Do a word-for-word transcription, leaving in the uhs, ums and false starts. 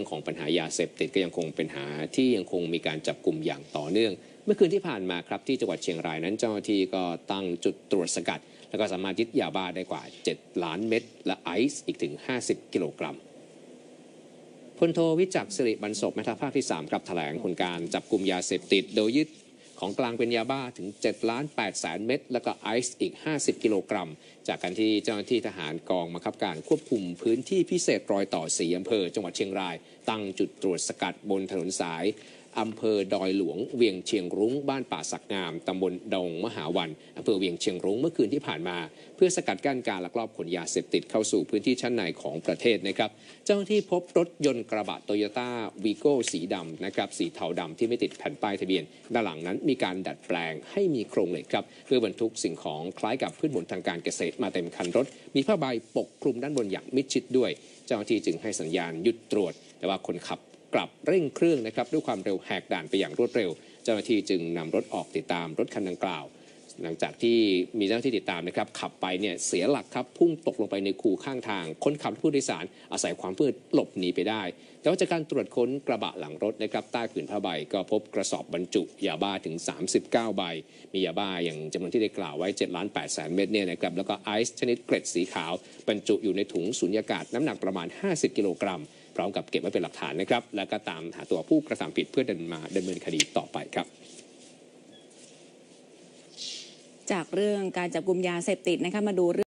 ของปัญหายาเสพติดก็ยังคงเป็นปัญหาที่ยังคงมีการจับกลุ่มอย่างต่อเนื่องเมื่อคืนที่ผ่านมาครับที่จังหวัดเชียงรายนั้นเจ้าหน้าที่ก็ตั้งจุดตรวจสกัดแล้วก็สามารถยึดยาบ้าได้กว่าเจ็ดล้านเม็ดและไอซ์อีกถึงห้าสิบกิโลกรัมพลโทวิจักรศิริบรรศพแม่ทัพภาคที่สามครับแถลงผลการจับกลุ่มยาเสพติดโดยยึดของกลางเป็นยาบ้าถึงเจ็ดล้านแปดแสนเม็ดแล้วก็ไอซ์อีกห้าสิบกิโลกรัมจากการที่เจ้าหน้าที่ทหารกองบังคับการควบคุมพื้นที่พิเศษรอยต่อสี่อำเภอจังหวัดเชียงรายตั้งจุดตรวจสกัดบนถนนสายอำเภอดอยหลวงเวียงเชียงรุ้งบ้านป่าสักงามตำบลดงมหาวันอำเภอเวียงเชียงรุ้งเมื่อคืนที่ผ่านมาเพื่อสกัดกั้นการลักลอบขนยาเสพติดเข้าสู่พื้นที่ชั้นในของประเทศนะครับเจ้าหน้าที่พบรถยนต์กระบะโตโยต้าวีโก้สีดำนะครับสีเทาดำที่ไม่ติดแผ่นป้ายทะเบียนด้านหลังนั้นมีการดัดแปลงให้มีโครงเหล็กครับเพื่อบรรทุกสิ่งของคล้ายกับพืชผลทางการเกษตรมาเต็มคันรถมีผ้าใบปกคลุมด้านบนอย่างมิดชิดด้วยเจ้าหน้าที่จึงให้สัญญาณหยุดตรวจแต่ว่าคนขับกลับเร่งเครื่องนะครับด้วยความเร็วแหกด่านไปอย่างรวดเร็วเจ้าหน้าที่จึงนำรถออกติดตามรถคันดังกล่าวหลังจากที่มีเจ้าหน้าที่ติดตามนะครับขับไปเนี่ยเสียหลักครับพุ่งตกลงไปในคูข้างทางคนขับผู้โดยสารอาศัยความมืดหลบหนีไปได้แต่ว่าจากการตรวจค้นกระบะหลังรถนะครับใต้ผืนผ้าใบก็พบกระสอบบรรจุยาบ้าถึงสามสิบเก้าใบมียาบ้าอย่างจำนวนที่ได้กล่าวไว้เจ็ดล้านแปดแสนเม็ดเนี่ยนะครับแล้วก็ไอซ์ชนิดเกล็ดสีขาวบรรจุอยู่ในถุงสุญญากาศน้ำหนักประมาณห้าสิบกิโลกรัมพร้อมกับเก็บไว้เป็นหลักฐานนะครับและก็ตามหาตัวผู้กระทำผิดเพื่อดำเนินมาดำเนินคดีต่อไปครับจากเรื่องการจับกุมยาเสพติดนะคะมาดู